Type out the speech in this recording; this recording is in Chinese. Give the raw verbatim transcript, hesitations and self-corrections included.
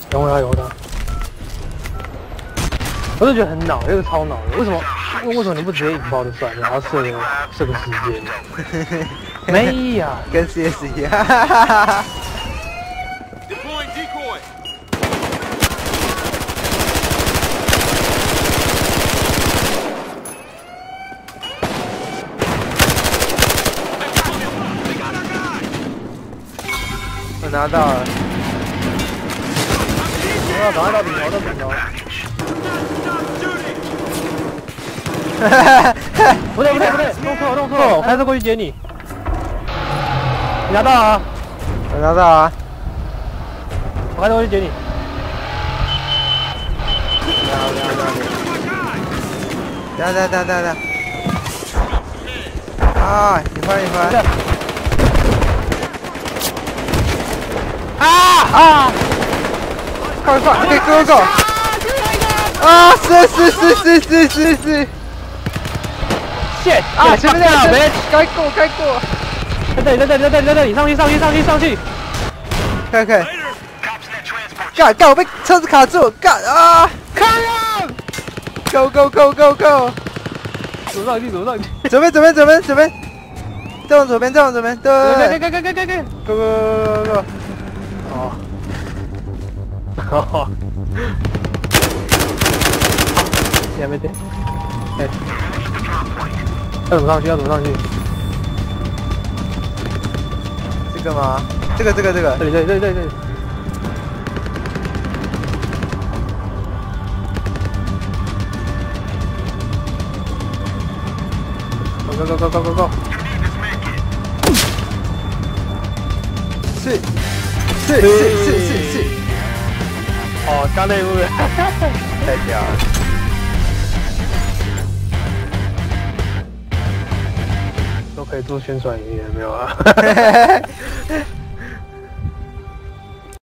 有他有他，我就觉得很恼，这个超恼的。为什么？为什么你不直接引爆就算了，然后设个设个时间？没呀， 跟 C S 一样。哈哈哈哈。 我拿到了， 我要赶快到顶楼，到顶楼。 哈哈哈！ 不对不对不对，弄错了弄错了，我开车过去接你。你拿到啊？ 我拿到啊！ 我开车过去接你。 等下等下等下等下。啊！你快你快！ 啊啊！快快，可以 go go！ 啊！是是是是是是是！ shit！ 啊！前面那个，该过该过！ 在这里在这里在这里在这里，上去上去上去上去！ 可以可以！干干！我被车子卡住！干啊！ 看啊 ！Go go go go go！ 走上去走上去！ 左边左边左边左边！再往左边再往左边！对！ 对对对对对对 ！Go go go go go！ 哦，哦，你还没对，哎，要怎么上去？要怎么上去？ 这个吗？这个这个这个， 这里这里这里这里这里。Go go go go go go！ 是是是是是是！ 哦，刚那一部分太屌了！ 都可以做宣传影片，没有啊？